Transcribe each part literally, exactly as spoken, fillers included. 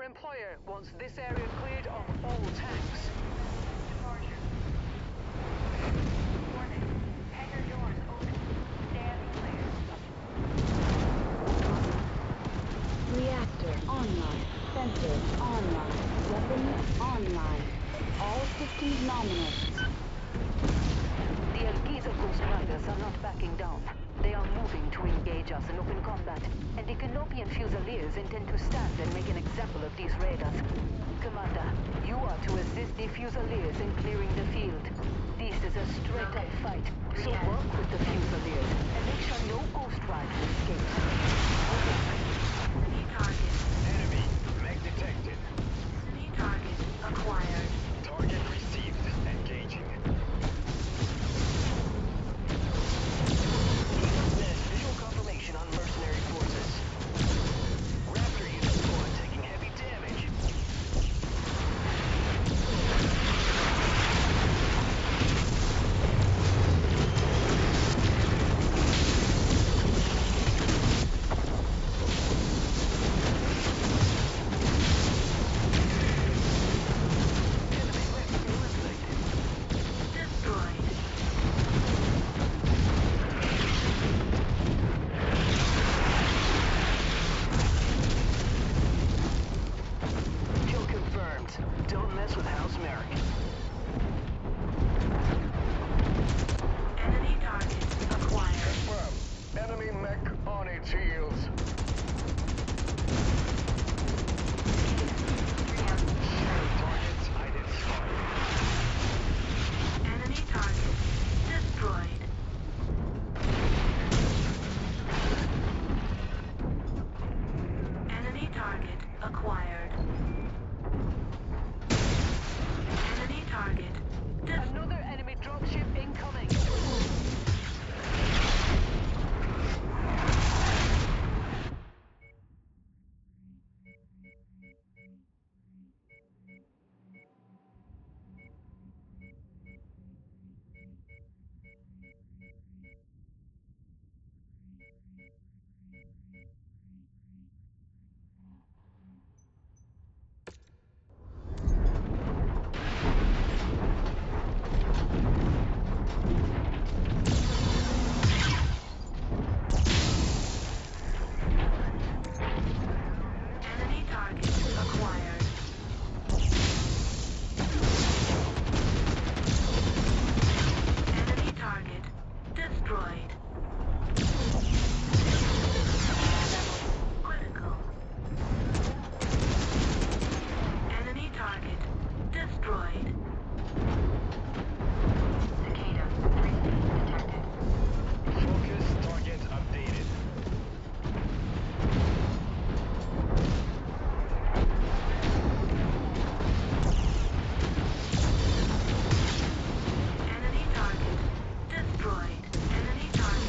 Our employer wants this area cleared of all tanks. Departure. Warning. Hangar doors open. Stand clear. Reactor online. Sensors online. Weapons online. All systems nominal. The Algiza Ghost Riders are not backing down. They are moving to engage us in open combat, and the Canopian Fusiliers intend to stand and make an example of these raiders. Commander, you are to assist the Fusiliers in clearing the field. This is a straight-up fight, so work with the Fusiliers and make sure no Ghost Rider escapes. Enemy target. Enemy. Mech detected. Enemy target acquired. Target received. Engaging. Visual confirmation on mercenary forces. Raptor unit squad taking heavy damage. Destroyed. Kill confirmed. Don't mess with House Merrick. Enemy target acquired. Confirmed. Enemy mech on its heels. Targets identified. Enemy target destroyed. Enemy target acquired. Enemy target destroyed. Another enemy dropship incoming. Enemy target acquired. Enemy target destroyed. Critical. Enemy target destroyed. Cicada three detected. Focus target updated. Enemy target destroyed. Enemy target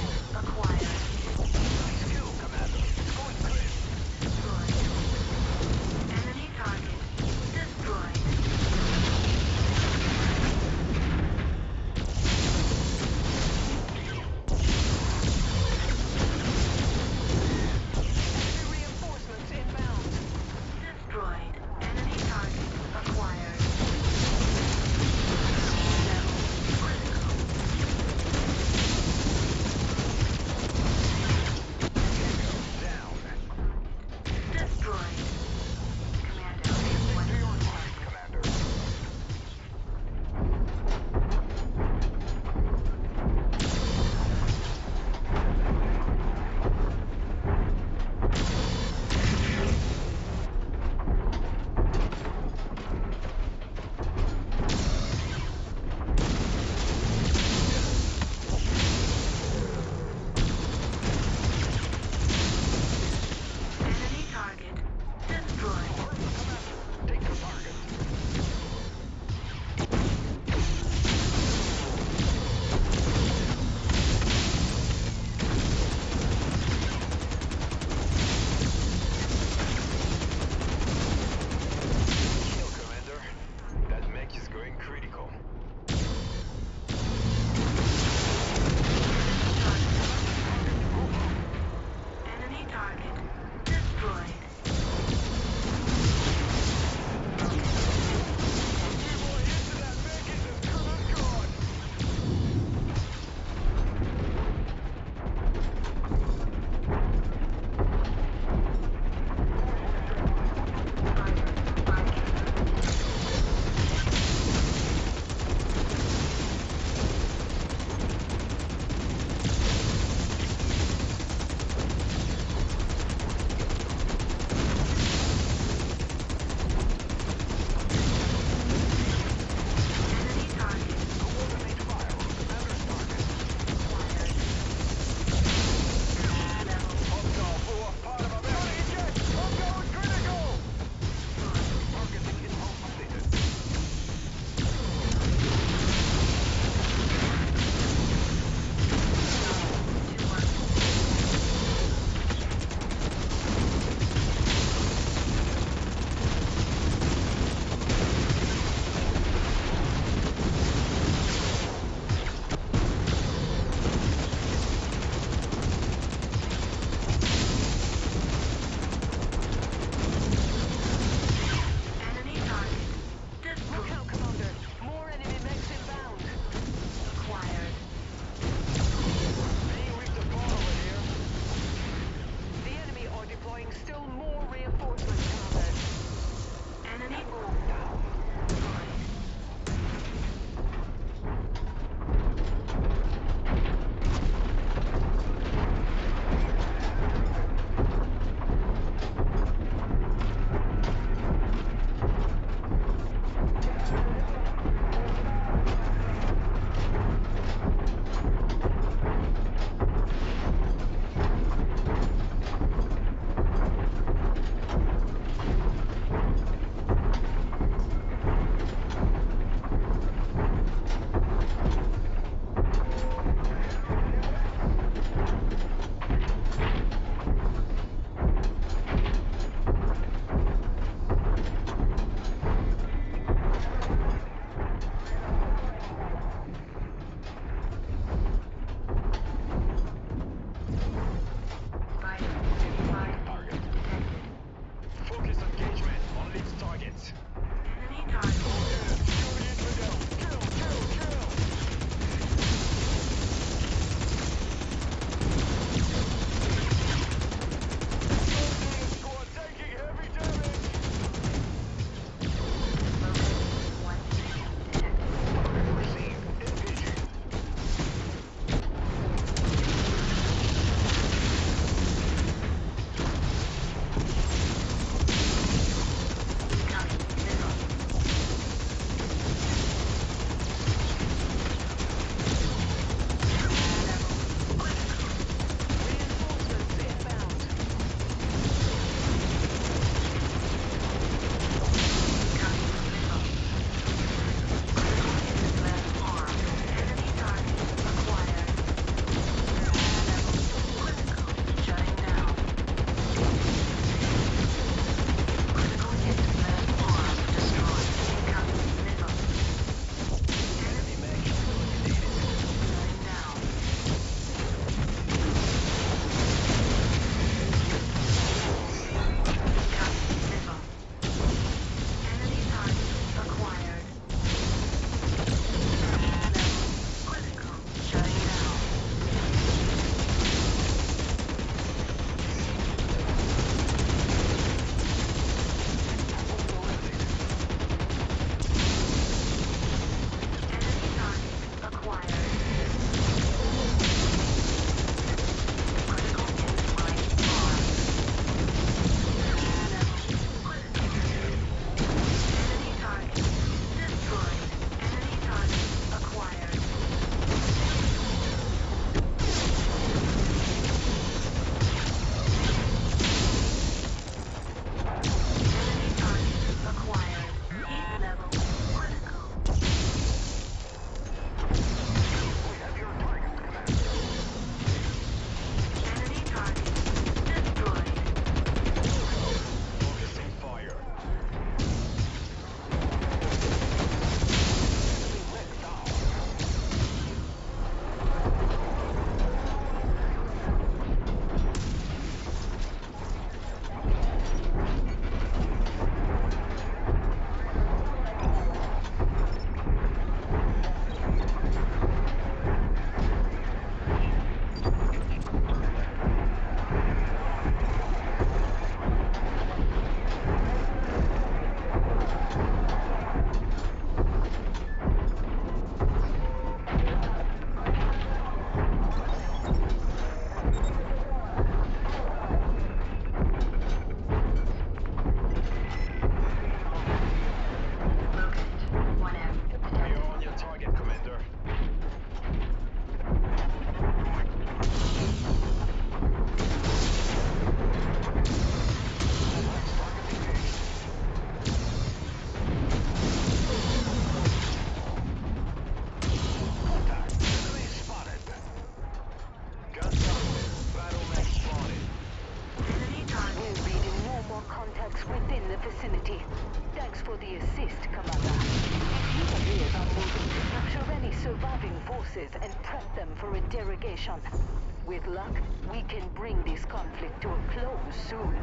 vicinity. Thanks for the assist, Commander. The Fusiliers are moving to capture any surviving forces and prep them for interrogation. With luck, we can bring this conflict to a close soon.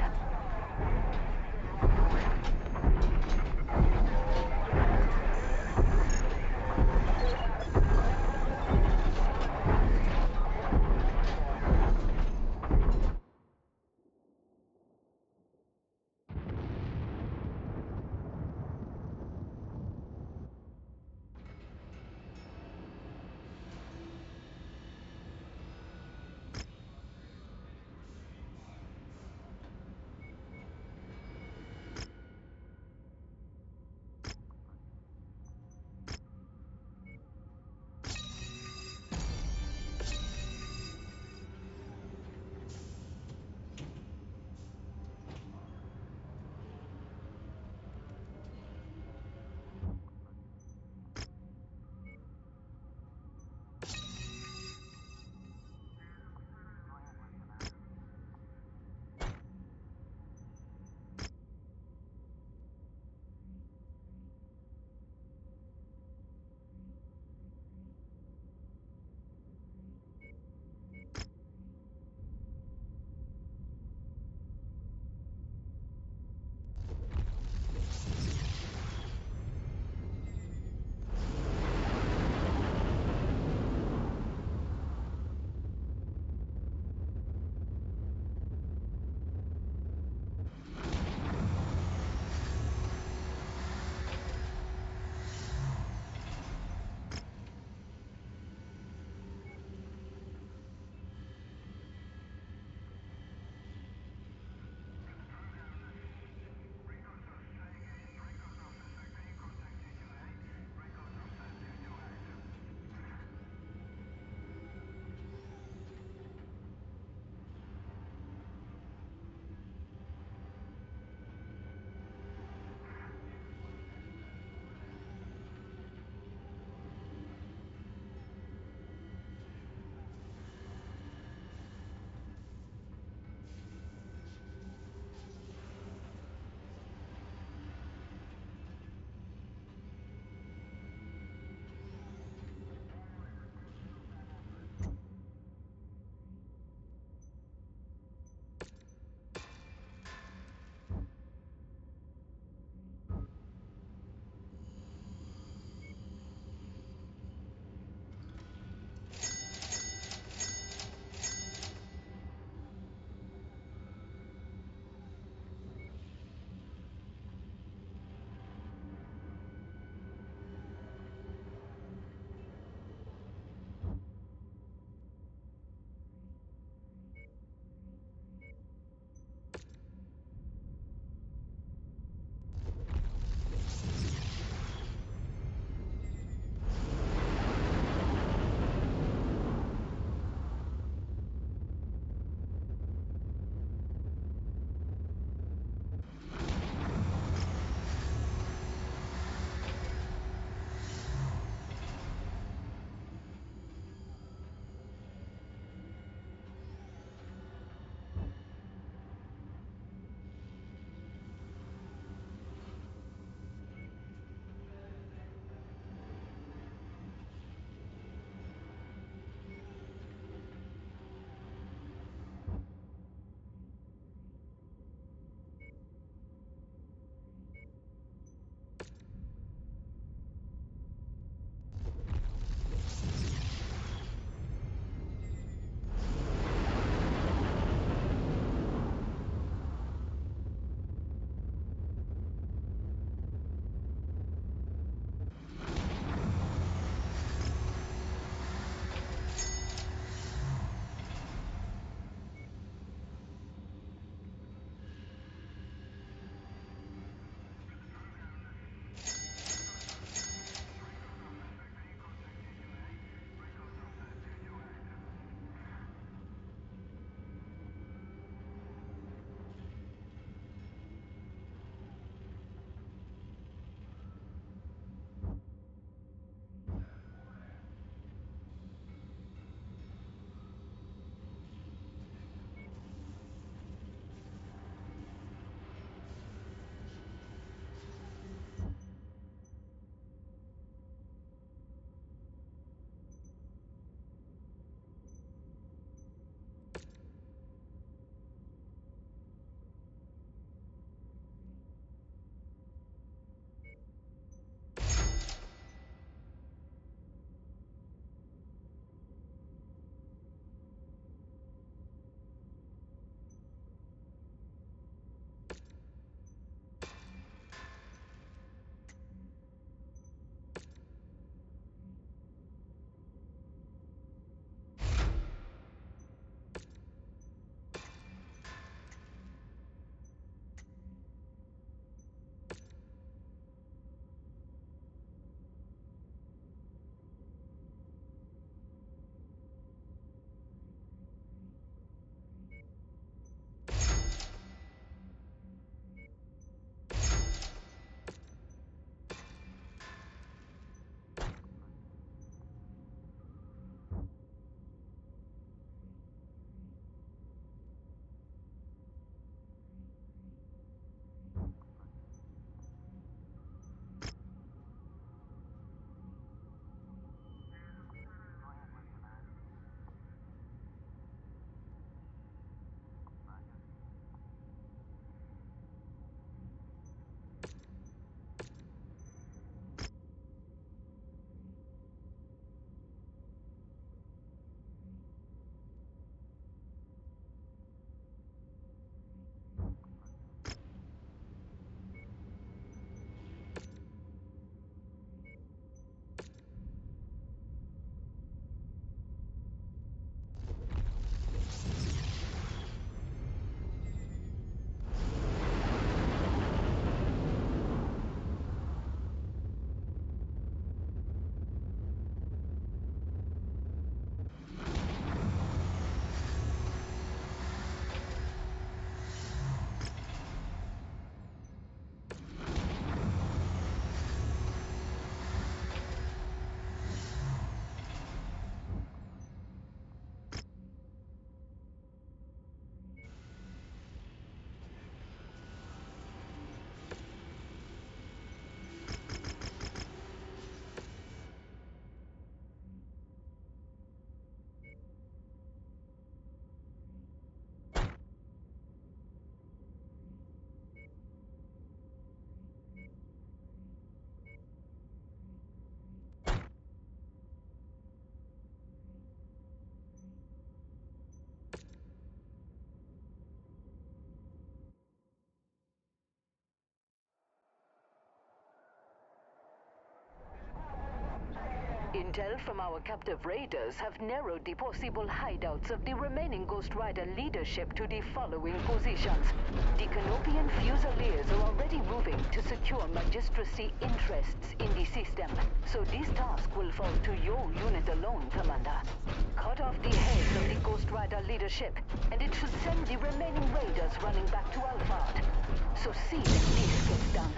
Intel from our captive raiders have narrowed the possible hideouts of the remaining Ghost Rider leadership to the following positions. The Canopian Fusiliers are already moving to secure Magistracy interests in the system, so this task will fall to your unit alone, Commander. Cut off the heads of the Ghost Rider leadership, and it should send the remaining raiders running back to Alphard. So see that this gets done.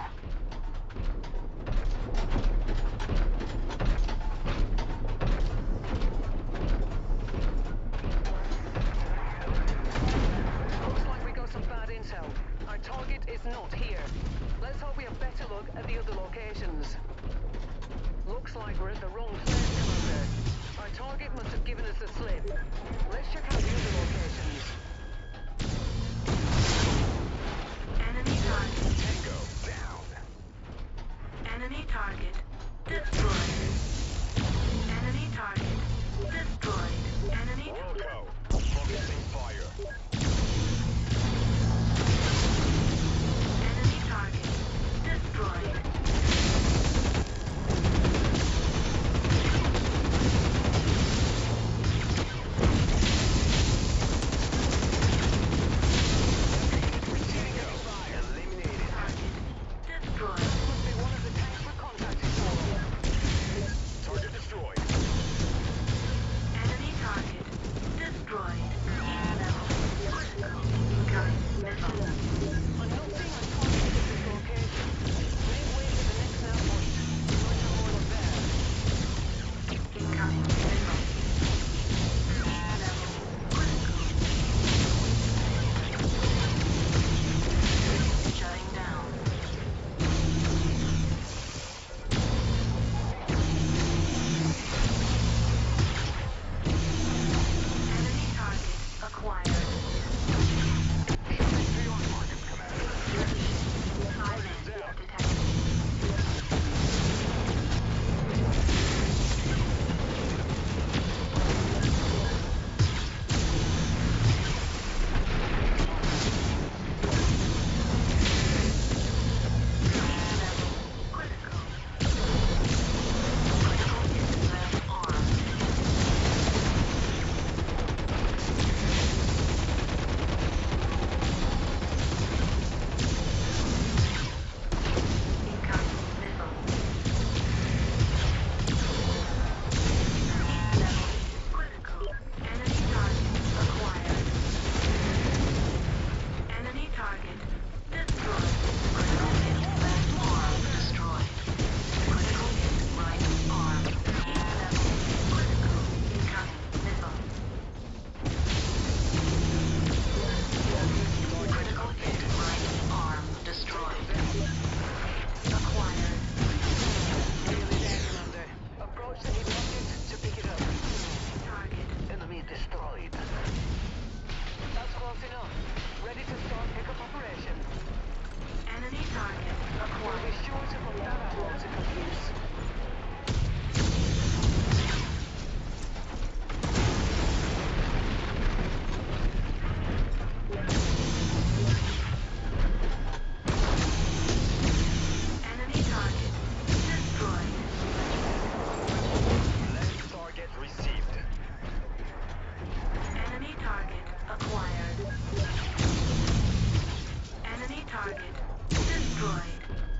Looks like we got some bad intel. Our target is not here. Let's hope we have better look at the other locations. Looks like we're at the wrong place, Commander. Our target must have given us a slip. Let's check out the other locations. Enemy target. Tango down. Enemy target. Destroyed. Enemy target. Destroyed. Enemy target. Wilco, focusing fire. Enemy target. Destroyed. Eliminated. Target. Destroyed. Must be one of the tanks we're contacting for. Target destroyed. Enemy target. Destroyed. Level. Critical. Incoming missile. I'm not seeing our target at this location. Make way for the next nav point. We might have more up there. Incoming missile. Level. Critical. Shutting down. Enemy target acquired. Silence detected. Critical. Critical hit left arm. Incoming missile. Level critical. Enemy target acquired. Enemy target destroyed. Critical hit left arm destroyed. Critical hit right arm. Level critical. Incoming missile. Critical hit right arm destroyed. Acquired. Nearly there, Commander. Approach the hit object to pick it up. Target. Enemy destroyed. That's close enough. Ready to start pickup operation. Enemy target We'll be acquired. sure to put that ammo to good use. Enemy target destroyed. Left target received. Enemy target acquired. Enemy target destroyed.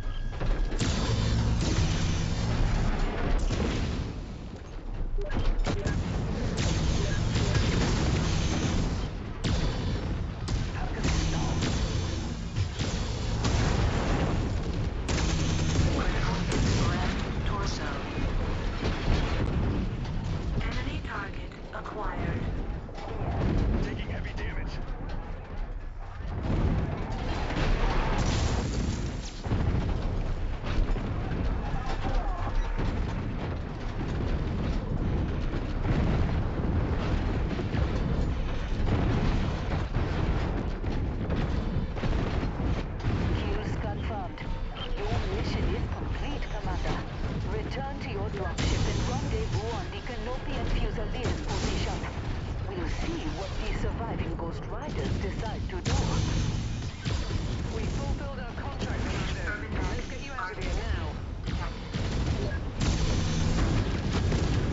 Critical hit left torso. Enemy target acquired. Taking heavy damage. Kills confirmed. Your mission is complete, Commander. Return to your dropship and rendezvous on the Canopian Fusiliers position. We'll see what the surviving Ghost Riders decide to do. We fulfilled our contract, Commander. Let's get you out of here now. Detected.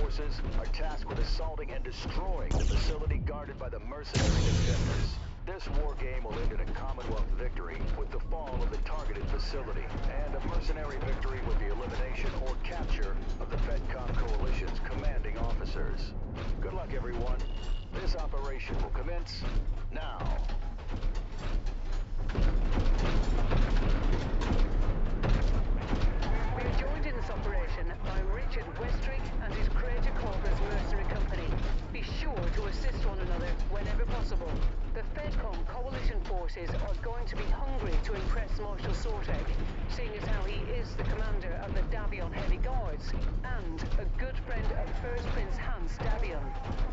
forces are tasked with assaulting and destroying the facility guarded by the mercenary defenders. This war game will end in a Commonwealth victory with the fall of the targeted facility, and a mercenary victory with the elimination or capture of the FedCom Coalition's commanding officers. Good luck, everyone. This operation will commence now. We are joined in this operation by Richard Westrick and his Crater Corpus Mercenary Company. Be sure to assist one another whenever possible. The FedCom Coalition forces are going to be hungry to impress Marshal Sortek, seeing as how he is the commander of the Davion Heavy Guards, and a good friend of First Prince Hans Davion.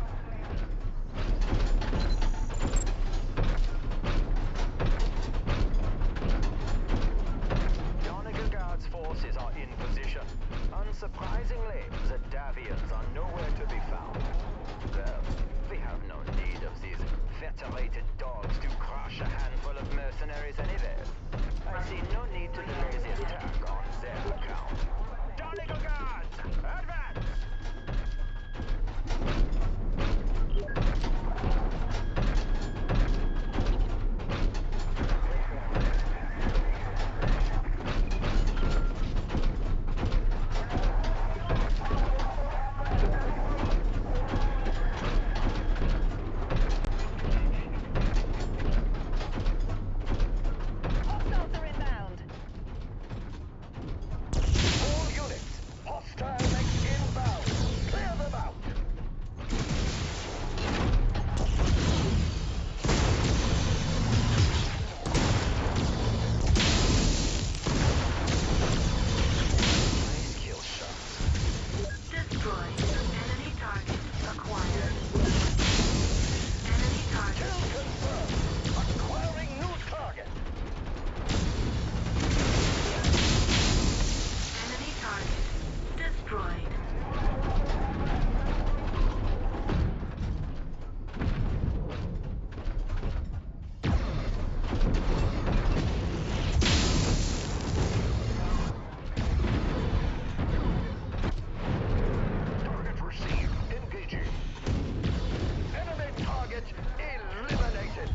Donegal Guard's forces are in position. Unsurprisingly, the Davions are nowhere to be found. Well, we have no need of these federated dogs to crush a handful of mercenaries anyway. I see no need to delay the attack on their account. Donegal Guards, advance! Hostiles are inbound. All units, hostile next inbound. Clear them out. Nice kill shots. Destroyed. Enemy target acquired. Enemy target. Kill confirmed. Acquiring new target. Enemy target destroyed. Target received. Engaging. Enemy target eliminated.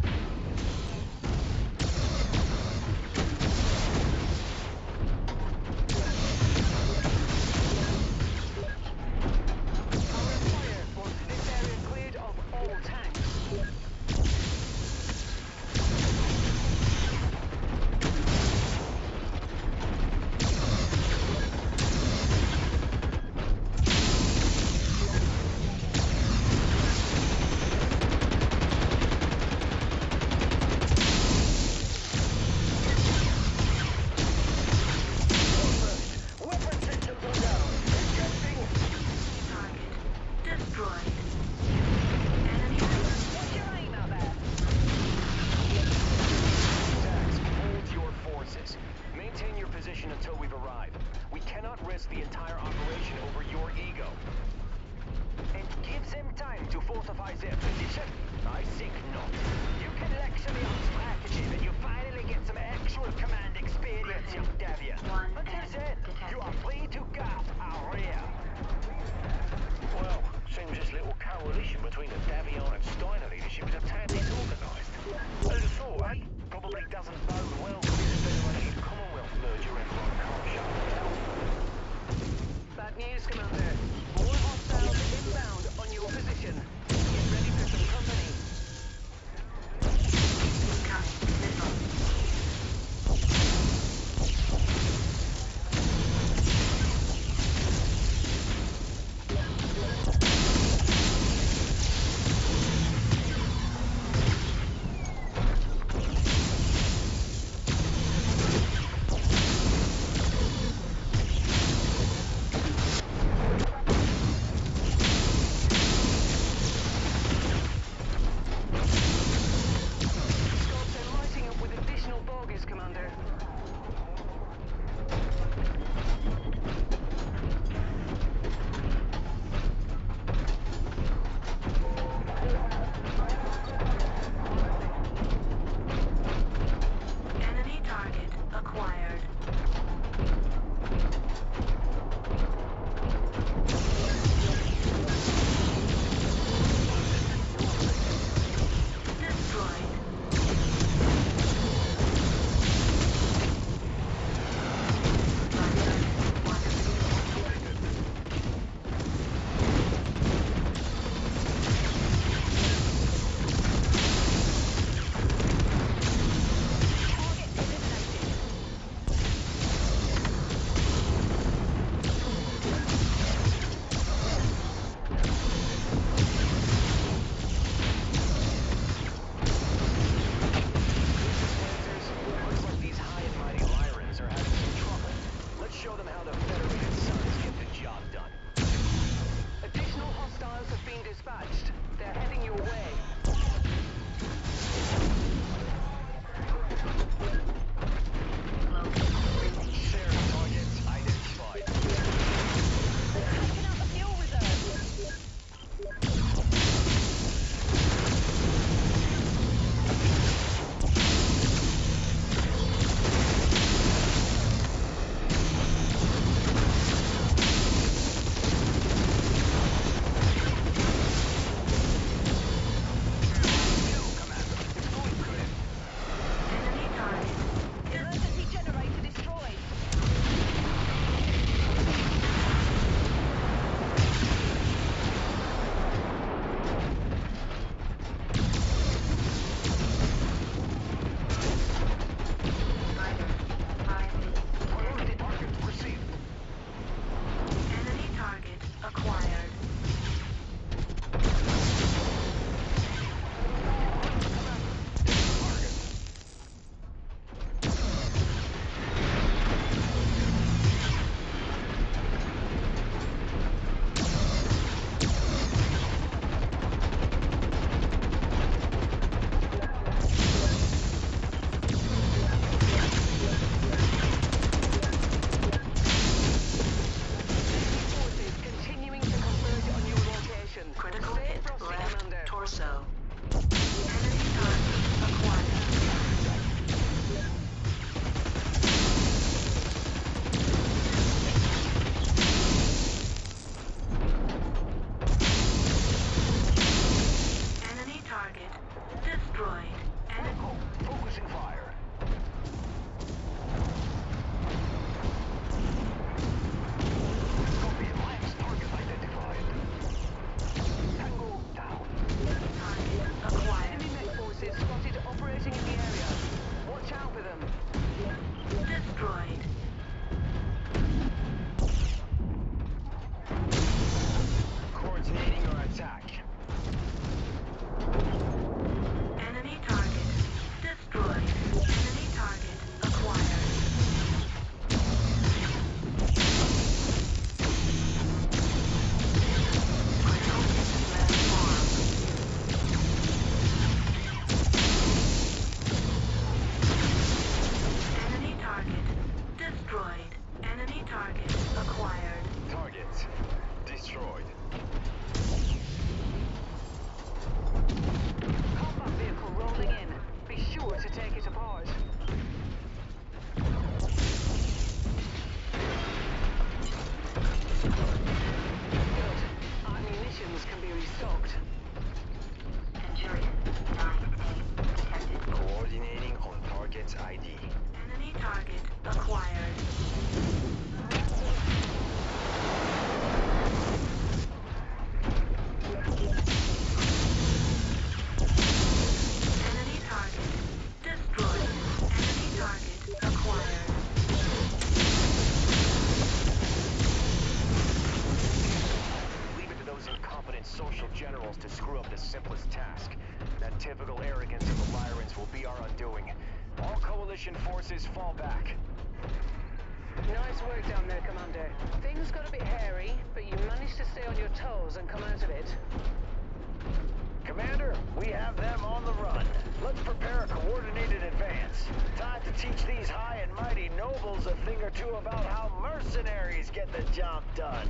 Our fire wants this area cleared of all tanks. Weapon systems are down. Ejecting. Target destroyed. Enemy What's your aim out there? Dax, hold your forces. Maintain your position until we've arrived. We cannot risk the entire operation over your ego. And give them time to fortify their position? I think not. You can lecture me on strategy when you finally get some actual command experience, young Davion. One Until enemy then, detected. you are free to guard our rear. Well, seems this little coalition between the Davion and Steiner leadership is a tad disorganized. Who'd have thought, eh? Probably doesn't bode well for this Federated Commonwealth merger empire can't shut down. Bad news, Commander. More hostiles inbound on your position. Get ready for some company. incoming missile. Enemy target acquired. Target destroyed. Combat vehicle rolling in. Be sure to take it apart. Good. Our munitions can be restocked. Centurion nine A detected. Coordinating on target's I D. Enemy target acquired. Enemy target destroyed. Enemy target acquired. Leave it to those incompetent social generals to screw up the simplest task. That typical arrogance of the Lyrans will be our undoing. All Coalition forces fall back. Nice work down there, Commander. Things got a bit hairy, but you managed to stay on your toes and come out of it. Commander, we have them on the run. Let's prepare a coordinated advance. Time to teach these high and mighty nobles a thing or two about how mercenaries get the job done.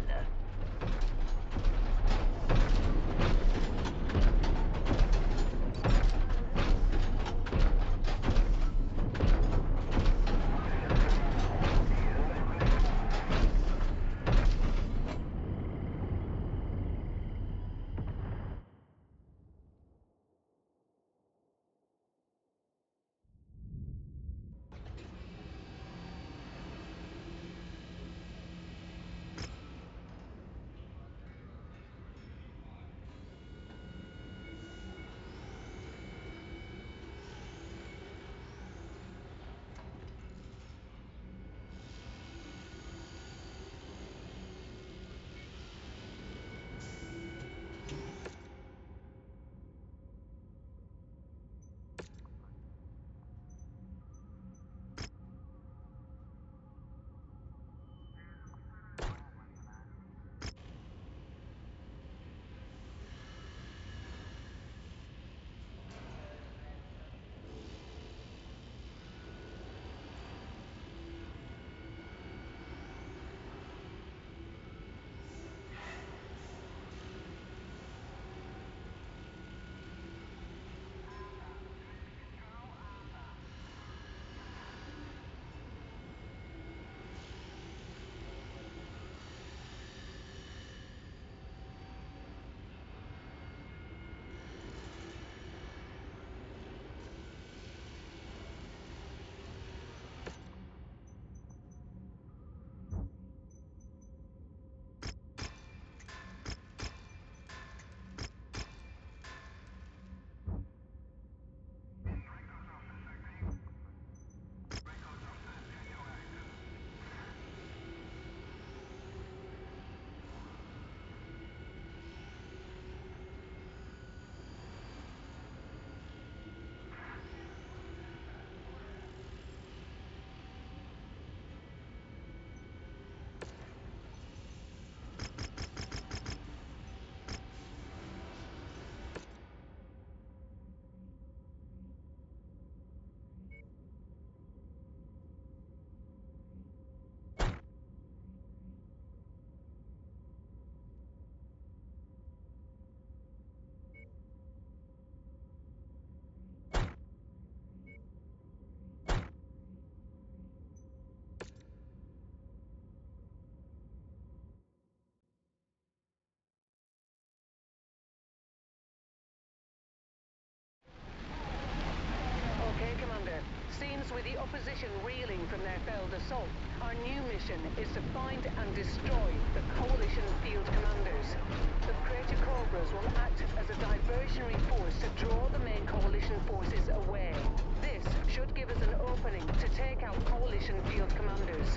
With the opposition reeling from their failed assault, our new mission is to find and destroy the Coalition field commanders. The Praetor Cobras will act as a diversionary force to draw the main Coalition forces away. This should give us an opening to take out Coalition field commanders.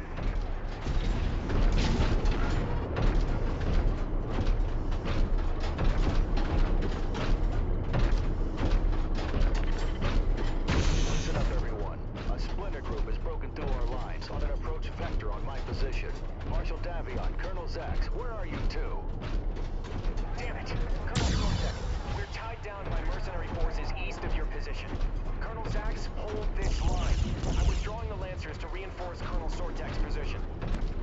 Marshal Davion, Colonel Zax, where are you two? Damn it! Colonel Sortek, we're tied down by mercenary forces east of your position. Colonel Zax, hold this line. I'm withdrawing the Lancers to reinforce Colonel Sortek's position.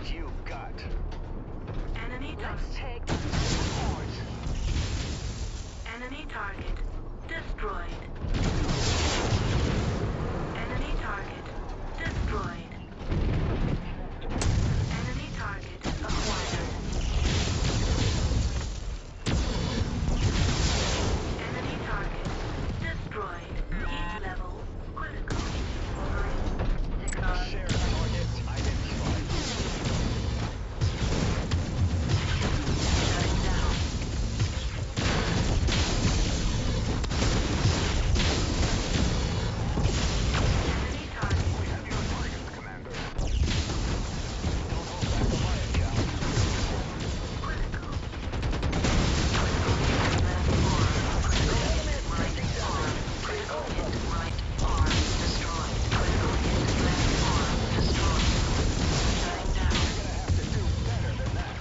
what you got. Enemy Let's target. take them apart. Enemy target destroyed. Enemy target destroyed. Enemy target acquired. Enemy target destroyed. Heat level critical. Shared target identified. Shutting down. Enemy target We have your target, Commander. Don't hold back the lion, Cal. critical. Critical hit left arm. Critical hit right arm. Critical hit right arm destroyed. Critical hit left arm destroyed. Shutting down. You're gonna have to do better than that.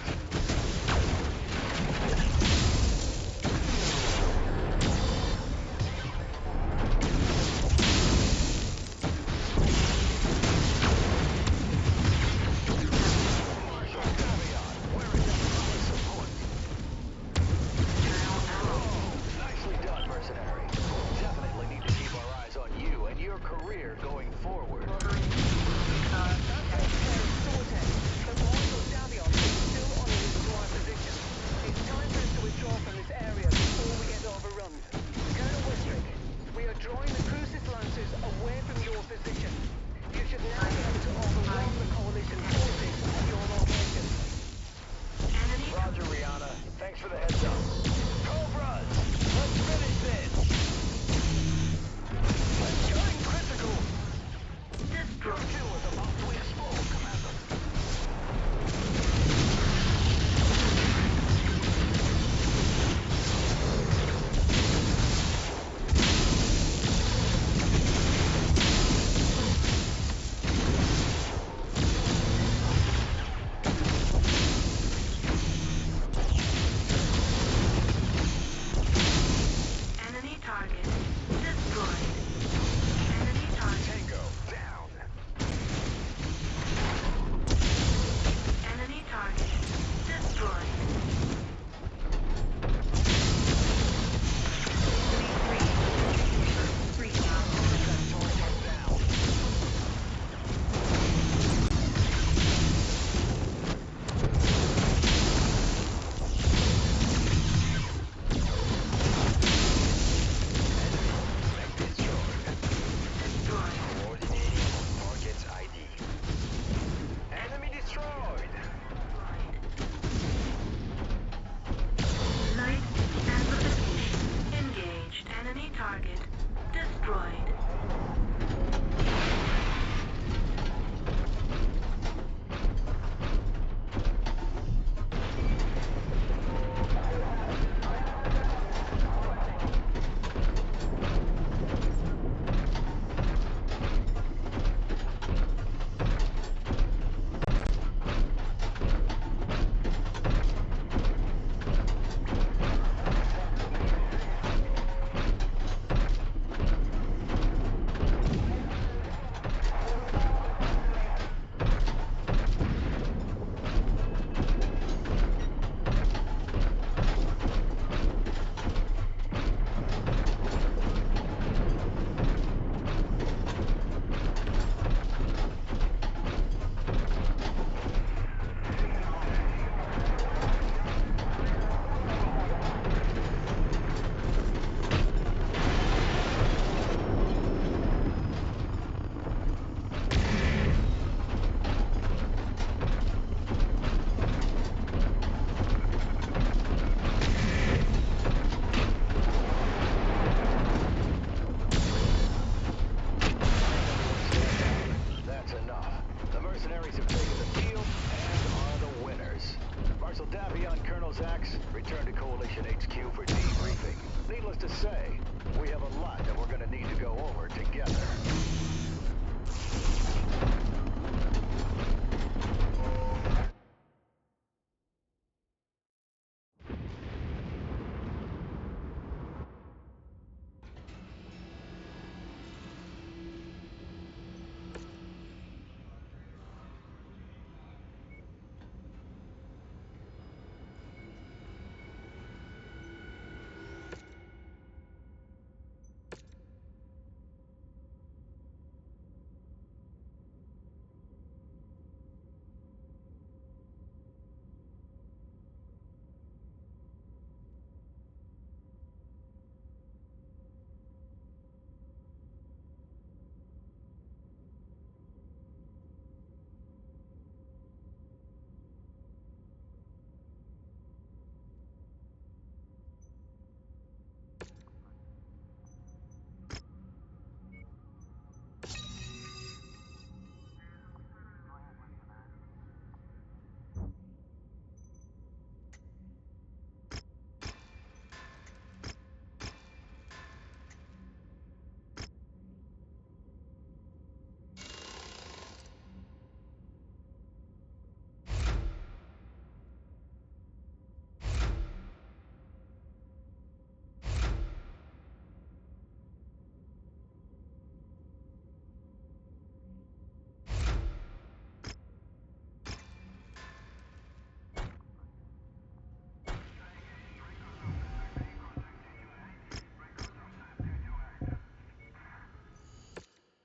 Marshal Davion, where is that solid support? Internal ammo. Nicely done, mercenary. We'll definitely need to keep our eyes on you and your career going forward. Wolverine. Recon check. Sorted. But Marshal Davion is still on his withdrawn position. It's time for us to withdraw from this area before we get overrun. Colonel Westrick, we are drawing the Crucis Lancers away from your position. You should now be able to overwhelm the Coalition forces at your location. Enemy Roger, Rihanna. Thanks for the heads up. Cobras! Let's finish this! Let's going critical! Your destroyed. kill is about to explode, Commander. Enemy target destroyed. Enemy target. Tango, down. Enemy target destroyed. Recon. That target down. Make destroyed. Destroyed. Coordinating target's I D. Enemy destroyed! Light amplification engaged. Enemy target destroyed. That's enough. The mercenaries have taken the field and are the winners. Marshal Davion, Colonel Zax, return to Coalition H Q for debriefing. Needless to say, we have a lot that we're gonna need to go over together.